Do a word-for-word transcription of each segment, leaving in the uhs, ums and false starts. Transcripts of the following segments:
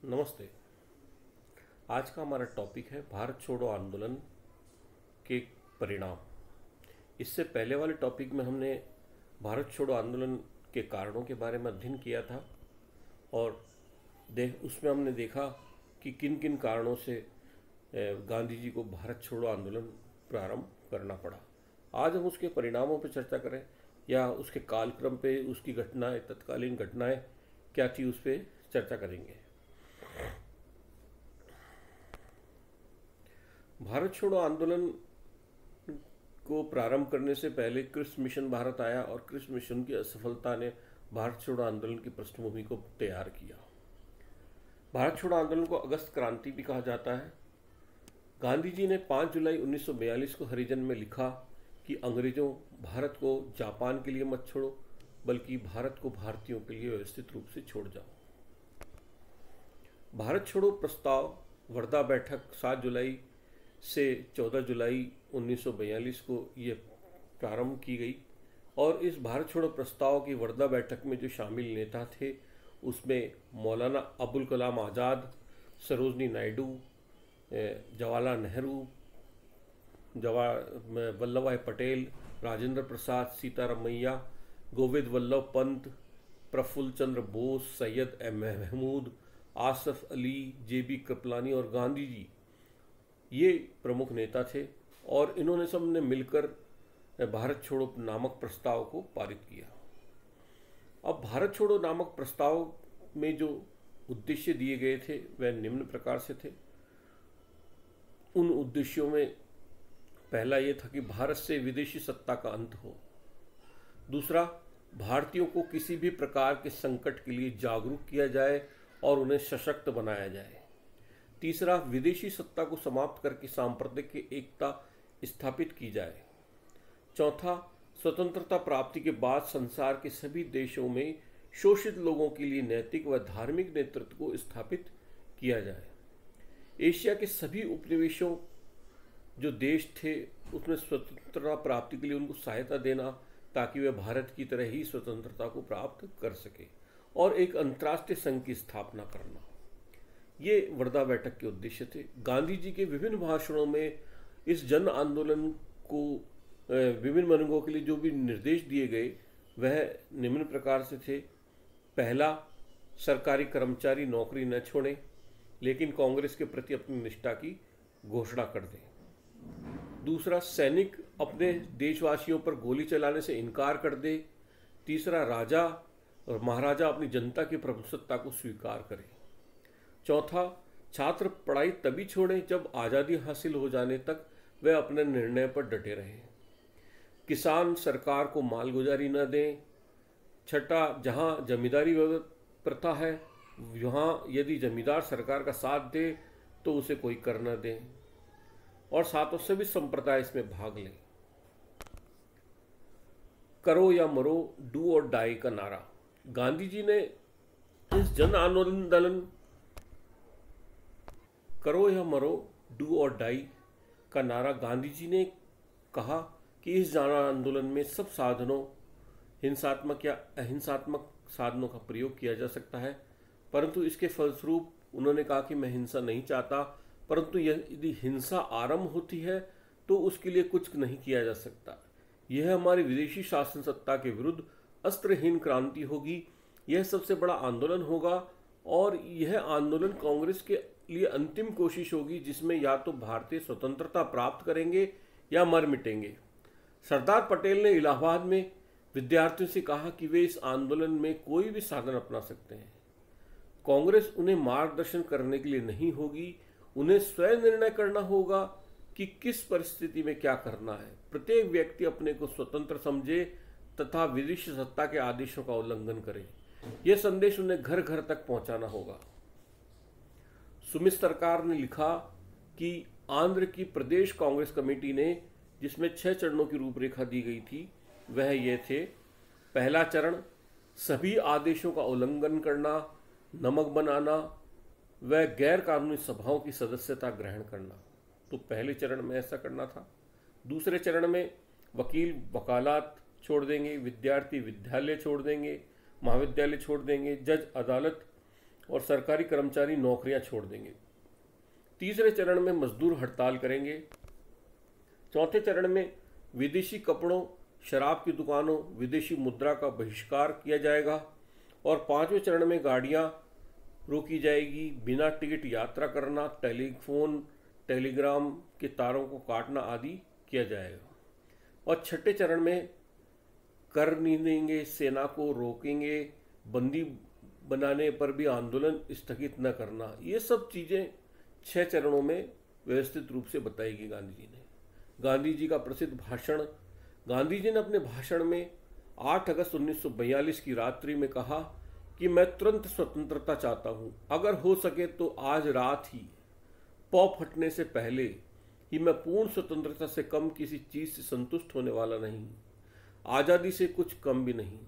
नमस्ते। आज का हमारा टॉपिक है भारत छोड़ो आंदोलन के परिणाम। इससे पहले वाले टॉपिक में हमने भारत छोड़ो आंदोलन के कारणों के बारे में अध्ययन किया था और देख उसमें हमने देखा कि किन किन कारणों से गांधी जी को भारत छोड़ो आंदोलन प्रारंभ करना पड़ा। आज हम उसके परिणामों पर चर्चा करें या उसके कालक्रम पे, उसकी घटनाएं, तत्कालीन घटनाएं क्या थी, उस पर चर्चा करेंगे। भारत छोड़ो आंदोलन को प्रारंभ करने से पहले क्रिप्स मिशन भारत आया और क्रिप्स मिशन की असफलता ने भारत छोड़ो आंदोलन की पृष्ठभूमि को तैयार किया। भारत छोड़ो आंदोलन को अगस्त क्रांति भी कहा जाता है। गांधी जी ने पाँच जुलाई उन्नीस सौ बयालीस को हरिजन में लिखा कि अंग्रेजों भारत को जापान के लिए मत छोड़ो, बल्कि भारत को भारतीयों के लिए व्यवस्थित रूप से छोड़ जाओ। भारत छोड़ो प्रस्ताव वर्धा बैठक सात जुलाई से चौदह जुलाई उन्नीस सौ बयालीस को ये प्रारंभ की गई और इस भारत छोड़ो प्रस्ताव की वर्धा बैठक में जो शामिल नेता थे उसमें मौलाना अबुल कलाम आज़ाद, सरोजनी नायडू, जवाहरलाल नेहरू, जवाहर वल्लभ भाई पटेल, राजेंद्र प्रसाद, सीतारामैया, गोविंद वल्लभ पंत, प्रफुल्ल चंद्र बोस, सैयद महमूद, आसफ अली, जे बी कृपलानी और गांधी जी, ये प्रमुख नेता थे और इन्होंने सब ने मिलकर भारत छोड़ो नामक प्रस्ताव को पारित किया। अब भारत छोड़ो नामक प्रस्ताव में जो उद्देश्य दिए गए थे वह निम्न प्रकार से थे। उन उद्देश्यों में पहला ये था कि भारत से विदेशी सत्ता का अंत हो। दूसरा, भारतीयों को किसी भी प्रकार के संकट के लिए जागरूक किया जाए और उन्हें सशक्त बनाया जाए। तीसरा, विदेशी सत्ता को समाप्त करके सांप्रदायिक एकता स्थापित की जाए। चौथा, स्वतंत्रता प्राप्ति के बाद संसार के सभी देशों में शोषित लोगों के लिए नैतिक व धार्मिक नेतृत्व को स्थापित किया जाए। एशिया के सभी उपनिवेशों जो देश थे उसमें स्वतंत्रता प्राप्ति के लिए उनको सहायता देना ताकि वे भारत की तरह ही स्वतंत्रता को प्राप्त कर सके और एक अंतर्राष्ट्रीय संघ की स्थापना करना, ये वर्धा बैठक के उद्देश्य थे। गांधी जी के विभिन्न भाषणों में इस जन आंदोलन को विभिन्न वर्गों के लिए जो भी निर्देश दिए गए वह निम्न प्रकार से थे। पहला, सरकारी कर्मचारी नौकरी न छोड़ें लेकिन कांग्रेस के प्रति अपनी निष्ठा की घोषणा कर दें। दूसरा, सैनिक अपने देशवासियों पर गोली चलाने से इनकार कर दे। तीसरा, राजा और महाराजा अपनी जनता की प्रभुसत्ता को स्वीकार करें। चौथा, छात्र पढ़ाई तभी छोड़ें जब आज़ादी हासिल हो जाने तक वे अपने निर्णय पर डटे रहें। किसान सरकार को मालगुजारी न दें। छठा, जहां जमींदारी प्रथा है वहाँ यदि जमींदार सरकार का साथ दे तो उसे कोई कर न दें। और सातों, सभी संप्रदाय इसमें भाग लें। करो या मरो, डू और डाई का नारा गांधी जी ने इस जन आंदोलन करो या मरो, डू और डाई का नारा गांधी जी ने कहा कि इस जन आंदोलन में सब साधनों, हिंसात्मक या अहिंसात्मक साधनों का प्रयोग किया जा सकता है, परंतु इसके फलस्वरूप उन्होंने कहा कि मैं हिंसा नहीं चाहता, परंतु यदि हिंसा आरंभ होती है तो उसके लिए कुछ नहीं किया जा सकता। यह हमारी विदेशी शासन सत्ता के विरुद्ध अस्त्रहीन क्रांति होगी। यह सबसे बड़ा आंदोलन होगा और यह आंदोलन कांग्रेस के लिए अंतिम कोशिश होगी जिसमें या तो भारतीय स्वतंत्रता प्राप्त करेंगे या मर मिटेंगे। सरदार पटेल ने इलाहाबाद में विद्यार्थियों से कहा कि वे इस आंदोलन में कोई भी साधन अपना सकते हैं। कांग्रेस उन्हें मार्गदर्शन करने के लिए नहीं होगी, उन्हें स्वयं निर्णय करना होगा कि किस परिस्थिति में क्या करना है। प्रत्येक व्यक्ति अपने को स्वतंत्र समझे तथा विदेशी सत्ता के आदेशों का उल्लंघन करे। यह संदेश उन्हें घर घर तक पहुंचाना होगा। सुमित सरकार ने लिखा कि आंध्र की प्रदेश कांग्रेस कमेटी ने, जिसमें छह चरणों की रूपरेखा दी गई थी, वह ये थे। पहला चरण, सभी आदेशों का उल्लंघन करना, नमक बनाना व गैर कानूनी सभाओं की सदस्यता ग्रहण करना। तो पहले चरण में ऐसा करना था। दूसरे चरण में वकील वकालत छोड़ देंगे, विद्यार्थी विद्यालय छोड़ देंगे, महाविद्यालय छोड़ देंगे, जज अदालत और सरकारी कर्मचारी नौकरियां छोड़ देंगे। तीसरे चरण में मजदूर हड़ताल करेंगे। चौथे चरण में विदेशी कपड़ों, शराब की दुकानों, विदेशी मुद्रा का बहिष्कार किया जाएगा। और पांचवें चरण में गाड़ियां रोकी जाएगी, बिना टिकट यात्रा करना, टेलीफोन टेलीग्राम के तारों को काटना आदि किया जाएगा। और छठे चरण में कर नहीं देंगे, सेना को रोकेंगे, बंदी बनाने पर भी आंदोलन स्थगित न करना। ये सब चीज़ें छह चरणों में व्यवस्थित रूप से बताएगी गांधी जी ने। गांधी जी का प्रसिद्ध भाषण। गांधी जी ने अपने भाषण में आठ अगस्त उन्नीस सौ बयालीस की रात्रि में कहा कि मैं तुरंत स्वतंत्रता चाहता हूँ। अगर हो सके तो आज रात ही, पौ फटने से पहले ही मैं पूर्ण स्वतंत्रता से कम किसी चीज से संतुष्ट होने वाला नहीं, आजादी से कुछ कम भी नहीं।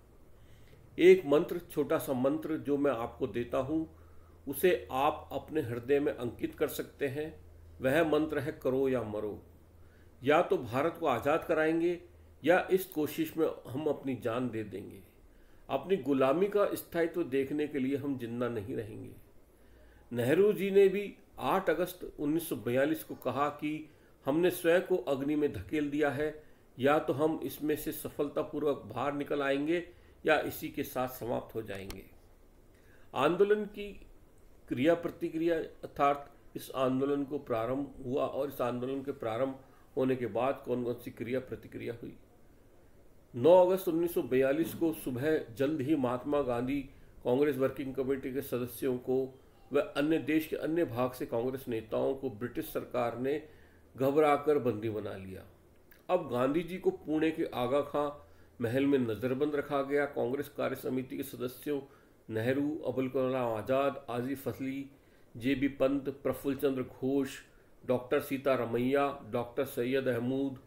एक मंत्र, छोटा सा मंत्र जो मैं आपको देता हूँ, उसे आप अपने हृदय में अंकित कर सकते हैं। वह मंत्र है करो या मरो। या तो भारत को आज़ाद कराएंगे या इस कोशिश में हम अपनी जान दे देंगे। अपनी गुलामी का स्थायित्व देखने के लिए हम जिंदा नहीं रहेंगे। नेहरू जी ने भी आठ अगस्त उन्नीस सौ बयालीस को कहा कि हमने स्वयं को अग्नि में धकेल दिया है, या तो हम इसमें से सफलतापूर्वक बाहर निकल आएंगे या इसी के साथ समाप्त हो जाएंगे। आंदोलन की क्रिया प्रतिक्रिया अर्थात इस आंदोलन को प्रारंभ हुआ और इस आंदोलन के प्रारंभ होने के बाद कौन कौन सी क्रिया प्रतिक्रिया हुई। नौ अगस्त उन्नीस सौ बयालीस को सुबह जल्द ही महात्मा गांधी कांग्रेस वर्किंग कमेटी के सदस्यों को व अन्य देश के अन्य भाग से कांग्रेस नेताओं को ब्रिटिश सरकार ने घबराकर बंदी बना लिया। अब गांधी जी को पुणे के आगा खां महल में नजरबंद रखा गया। कांग्रेस कार्य समिति के सदस्यों Nehru, Abul Kalam Azad, Asif Ali, J B Pant, Prafulla Chandra Ghosh, doctor Sitaramayya, doctor Syed Ahmud,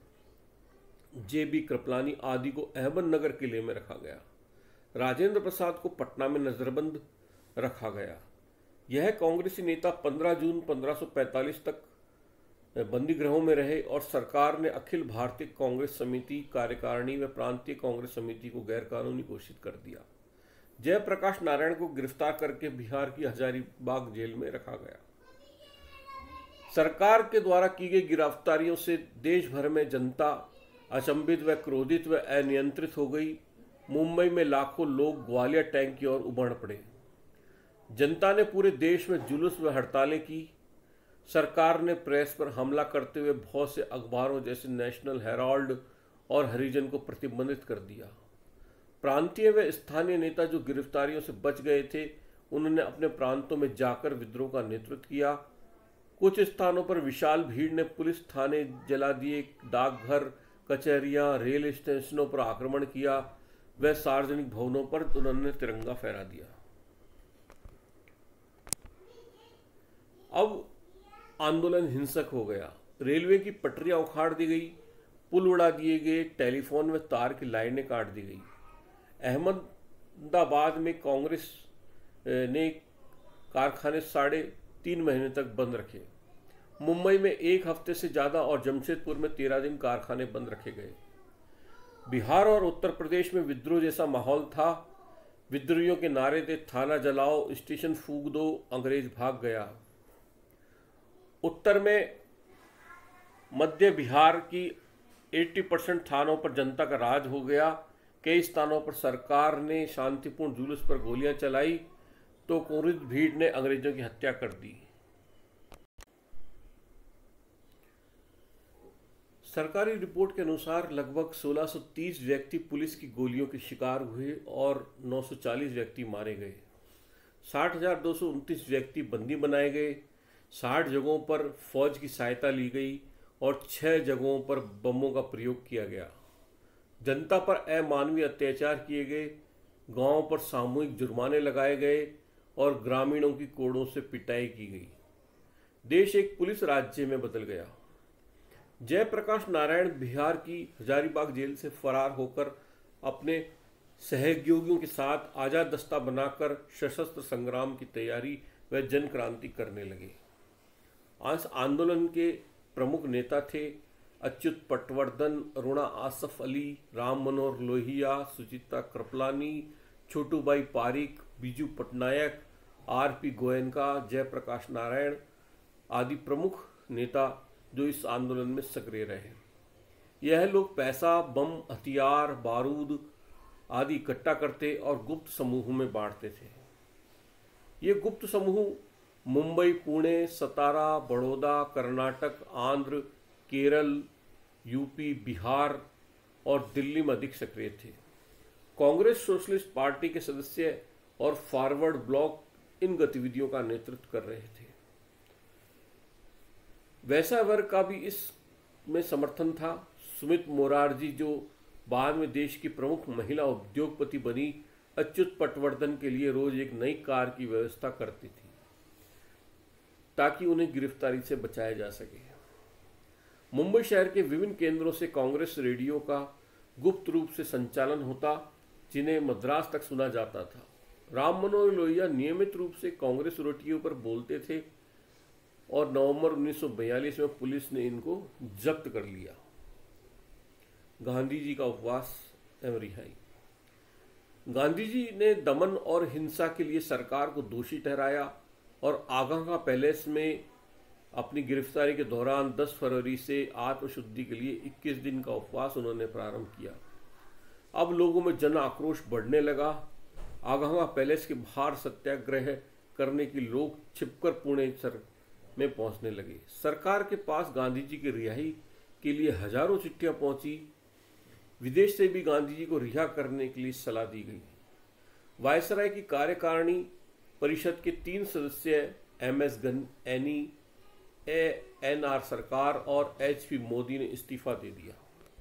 J B Kripalani आदि को अहमदनगर किले में रखा गया। राजेंद्र प्रसाद को पटना में नजरबंद रखा गया। यह कांग्रेसी नेता पंद्रह जून पंद्रह सौ पैंतालीस तक बंदी गृहों में रहे और सरकार ने अखिल भारतीय कांग्रेस समिति, कार्यकारिणी व प्रांतीय कांग्रेस समिति को गैरकानूनी घोषित कर दिया। जयप्रकाश नारायण को गिरफ्तार करके बिहार की हजारीबाग जेल में रखा गया। सरकार के द्वारा की गई गिरफ्तारियों से देश भर में जनता अचंभित व क्रोधित व अनियंत्रित हो गई। मुंबई में लाखों लोग ग्वालियर टैंक की ओर उमड़ पड़े। जनता ने पूरे देश में जुलूस व हड़तालें की। सरकार ने प्रेस पर हमला करते हुए बहुत से अखबारों जैसे नेशनल हेराल्ड और हरिजन को प्रतिबंधित कर दिया। प्रांतीय व स्थानीय नेता जो गिरफ्तारियों से बच गए थे, उन्होंने अपने प्रांतों में जाकर विद्रोह का नेतृत्व किया। कुछ स्थानों पर विशाल भीड़ ने पुलिस थाने जला दिए, डाकघर, कचहरियां, रेल स्टेशनों पर आक्रमण किया व सार्वजनिक भवनों पर उन्होंने तिरंगा फहरा दिया। अब आंदोलन हिंसक हो गया। रेलवे की पटरियां उखाड़ दी गई, पुल उड़ा दिए गए, टेलीफोन व तार की लाइनें काट दी गई। अहमदाबाद में कांग्रेस ने कारखाने साढ़े तीन महीने तक बंद रखे। मुंबई में एक हफ्ते से ज़्यादा और जमशेदपुर में तेरह दिन कारखाने बंद रखे गए। बिहार और उत्तर प्रदेश में विद्रोह जैसा माहौल था। विद्रोहियों के नारे थे, थाना जलाओ, स्टेशन फूंक दो, अंग्रेज भाग गया। उत्तर में मध्य बिहार की अस्सी परसेंट थानों पर जनता का राज हो गया। कई स्थानों पर सरकार ने शांतिपूर्ण जुलूस पर गोलियां चलाई तो क्रोधित भीड़ ने अंग्रेजों की हत्या कर दी। सरकारी रिपोर्ट के अनुसार लगभग सोलह सौ तीस व्यक्ति पुलिस की गोलियों के शिकार हुए और नौ सौ चालीस व्यक्ति मारे गए। साठ हजार दो सौ उनतीस व्यक्ति बंदी बनाए गए। साठ जगहों पर फौज की सहायता ली गई और छह जगहों पर बमों का प्रयोग किया गया। जनता पर अमानवीय अत्याचार किए गए। गांवों पर सामूहिक जुर्माने लगाए गए और ग्रामीणों की कोड़ों से पिटाई की गई। देश एक पुलिस राज्य में बदल गया। जयप्रकाश नारायण बिहार की हजारीबाग जेल से फरार होकर अपने सहयोगियों के साथ आजाद दस्ता बनाकर सशस्त्र संग्राम की तैयारी व जन क्रांति करने लगे। आज आंदोलन के प्रमुख नेता थे अच्युत पटवर्धन, अरुणा आसफ अली, राम मनोहर लोहिया, सुचित्रा कृपलानी, छोटूबाई पारिक, बीजू पटनायक, आर पी गोयनका, जयप्रकाश नारायण आदि प्रमुख नेता जो इस आंदोलन में सक्रिय रहे। यह लोग पैसा, बम, हथियार, बारूद आदि इकट्ठा करते और गुप्त समूह में बांटते थे। ये गुप्त समूह मुंबई, पुणे, सतारा, बड़ौदा, कर्नाटक, आंध्र, केरल, यूपी, बिहार और दिल्ली में अधिक सक्रिय थे। कांग्रेस सोशलिस्ट पार्टी के सदस्य और फॉरवर्ड ब्लॉक इन गतिविधियों का नेतृत्व कर रहे थे। वैसा वर्ग का भी इसमें समर्थन था। सुमित मोरारजी, जो बाद में देश की प्रमुख महिला उद्योगपति बनी, अच्युत पटवर्धन के लिए रोज एक नई कार की व्यवस्था करती थी ताकि उन्हें गिरफ्तारी से बचाया जा सके। मुंबई शहर के विभिन्न केंद्रों से कांग्रेस रेडियो का गुप्त रूप से संचालन होता, जिन्हें मद्रास तक सुना जाता था। राम मनोहर लोहिया नियमित रूप से कांग्रेस रेडियो पर बोलते थे और नवंबर उन्नीस सौ बयालीस में पुलिस ने इनको जब्त कर लिया। गांधी जी का उपवास एवं रिहाई। गांधी जी ने दमन और हिंसा के लिए सरकार को दोषी ठहराया और आगरा पैलेस में अपनी गिरफ्तारी के दौरान दस फरवरी से आत्मशुद्धि के लिए इक्कीस दिन का उपवास उन्होंने प्रारंभ किया। अब लोगों में जन आक्रोश बढ़ने लगा। आगरा पैलेस के बाहर सत्याग्रह करने की लोग छिपकर पुणे सर में पहुंचने लगे। सरकार के पास गांधी जी की रिहाई के लिए हजारों चिट्ठियां पहुंची। विदेश से भी गांधी जी को रिहा करने के लिए सलाह दी गई। वायसराय की कार्यकारिणी परिषद के तीन सदस्य M S Gaini, N R Sarkar और एच पी मोदी ने इस्तीफा दे दिया।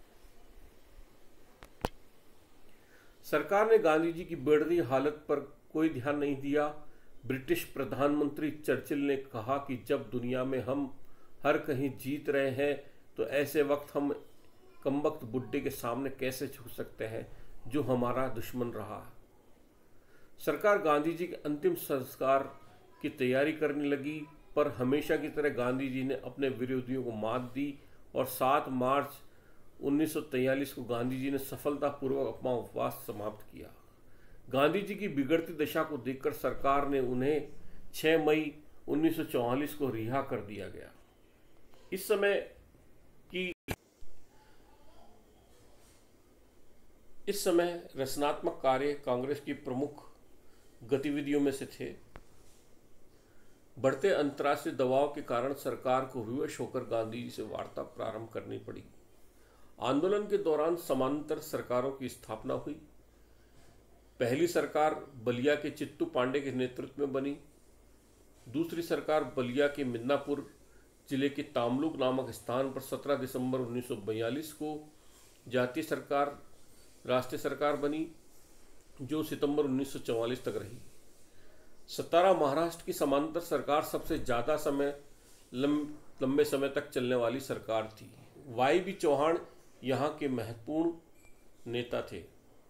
सरकार ने गांधी जी की बढ़ती हालत पर कोई ध्यान नहीं दिया। ब्रिटिश प्रधानमंत्री चर्चिल ने कहा कि जब दुनिया में हम हर कहीं जीत रहे हैं तो ऐसे वक्त हम कमबख्त बुड्ढे के सामने कैसे झुक सकते हैं जो हमारा दुश्मन रहा। सरकार गांधी जी के अंतिम संस्कार की तैयारी करने लगी, पर हमेशा की तरह गांधी जी ने अपने विरोधियों को मात दी और सात मार्च उन्नीस सौ तैंतालीस को गांधी जी ने सफलतापूर्वक अपना उपवास समाप्त किया। गांधी जी की बिगड़ती दशा को देखकर सरकार ने उन्हें छह मई उन्नीस सौ चौवालीस को रिहा कर दिया गया। इस समय की इस समय रचनात्मक कार्य कांग्रेस की प्रमुख गतिविधियों में से थे। बढ़ते अंतर्राष्ट्रीय दबाव के कारण सरकार को विवश होकर गांधी जी से वार्ता प्रारंभ करनी पड़ी। आंदोलन के दौरान समांतर सरकारों की स्थापना हुई। पहली सरकार बलिया के चित्तू पांडे के नेतृत्व में बनी। दूसरी सरकार बलिया के मिदनापुर जिले के तामलुक नामक स्थान पर सत्रह दिसंबर उन्नीस सौ बयालीस को जातीय सरकार राष्ट्रीय सरकार बनी, जो सितंबर उन्नीस सौ चौवालीस तक रही। सतारा महाराष्ट्र की समांतर सरकार सबसे ज्यादा समय लंबे समय तक चलने वाली सरकार थी। वाई बी चौहान यहाँ के महत्वपूर्ण नेता थे।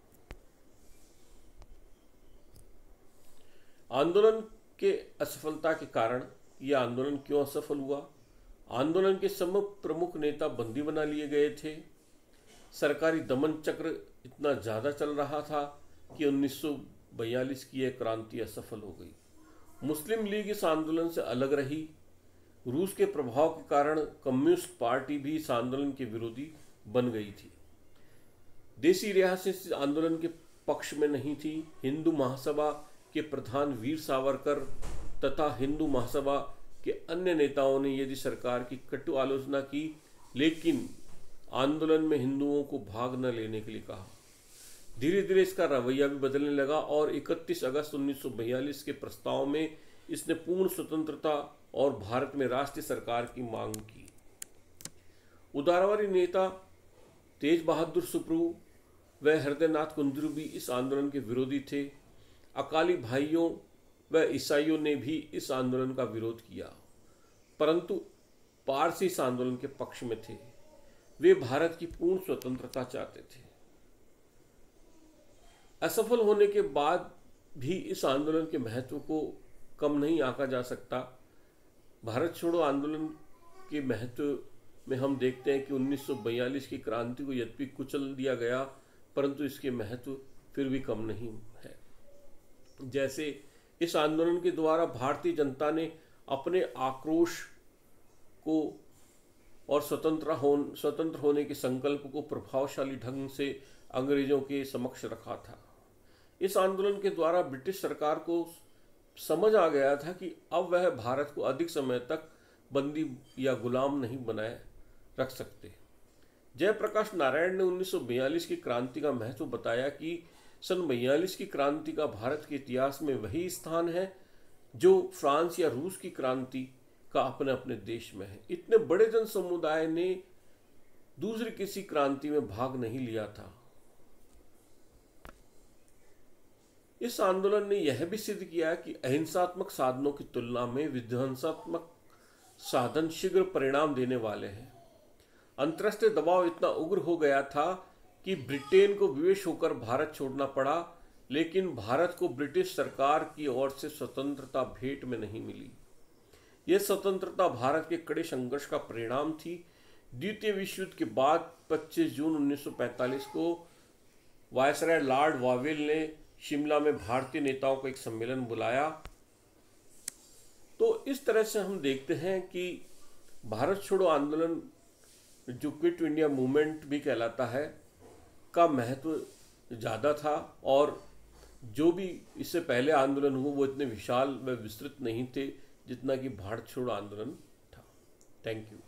आंदोलन के असफलता के कारण यह आंदोलन क्यों असफल हुआ? आंदोलन के सब प्रमुख नेता बंदी बना लिए गए थे। सरकारी दमन चक्र इतना ज्यादा चल रहा था कि उन्नीस सौ बयालीस की यह क्रांति असफल हो गई। मुस्लिम लीग इस आंदोलन से अलग रही। रूस के प्रभाव के कारण कम्युनिस्ट पार्टी भी इस आंदोलन के विरोधी बन गई थी। देसी रियासत इस आंदोलन के पक्ष में नहीं थी। हिंदू महासभा के प्रधान वीर सावरकर तथा हिंदू महासभा के अन्य नेताओं ने यदि सरकार की कटु आलोचना की, लेकिन आंदोलन में हिंदुओं को भाग न लेने के लिए कहा। धीरे धीरे इसका रवैया भी बदलने लगा और इकतीस अगस्त उन्नीस सौ बयालीस के प्रस्ताव में इसने पूर्ण स्वतंत्रता और भारत में राष्ट्रीय सरकार की मांग की। उदारवादी नेता तेज बहादुर सुप्रू व हृदयनाथ कुंजरू भी इस आंदोलन के विरोधी थे। अकाली भाइयों व ईसाइयों ने भी इस आंदोलन का विरोध किया, परंतु पारसी इस आंदोलन के पक्ष में थे। वे भारत की पूर्ण स्वतंत्रता चाहते थे। असफल होने के बाद भी इस आंदोलन के महत्व को कम नहीं आंका जा सकता। भारत छोड़ो आंदोलन के महत्व में हम देखते हैं कि उन्नीस सौ बयालीस की क्रांति को यद्यपि कुचल दिया गया, परंतु इसके महत्व फिर भी कम नहीं है। जैसे इस आंदोलन के द्वारा भारतीय जनता ने अपने आक्रोश को और स्वतंत्र हो स्वतंत्र होने के संकल्प को प्रभावशाली ढंग से अंग्रेजों के समक्ष रखा था। इस आंदोलन के द्वारा ब्रिटिश सरकार को समझ आ गया था कि अब वह भारत को अधिक समय तक बंदी या गुलाम नहीं बनाए रख सकते। जयप्रकाश नारायण ने उन्नीस सौ बयालीस की क्रांति का महत्व बताया कि सन बयालीस की क्रांति का भारत के इतिहास में वही स्थान है जो फ्रांस या रूस की क्रांति का अपने अपने देश में है। इतने बड़े जन समुदाय ने दूसरी किसी क्रांति में भाग नहीं लिया था। इस आंदोलन ने यह भी सिद्ध किया कि अहिंसात्मक साधनों की तुलना में विध्वंसात्मक साधन शीघ्र परिणाम देने वाले हैं। अंतर्राष्ट्रीय दबाव इतना उग्र हो गया था कि ब्रिटेन को विवश होकर भारत छोड़ना पड़ा, लेकिन भारत को ब्रिटिश सरकार की ओर से स्वतंत्रता भेंट में नहीं मिली। यह स्वतंत्रता भारत के कड़े संघर्ष का परिणाम थी। द्वितीय विश्व युद्ध के बाद पच्चीस जून उन्नीस सौ पैंतालीस को वायसराय लॉर्ड वावेल ने शिमला में भारतीय नेताओं का एक सम्मेलन बुलाया। तो इस तरह से हम देखते हैं कि भारत छोड़ो आंदोलन, जो क्विट इंडिया मूवमेंट भी कहलाता है, का महत्व ज़्यादा था और जो भी इससे पहले आंदोलन हुए वो इतने विशाल व विस्तृत नहीं थे जितना कि भारत छोड़ो आंदोलन था। Thank you.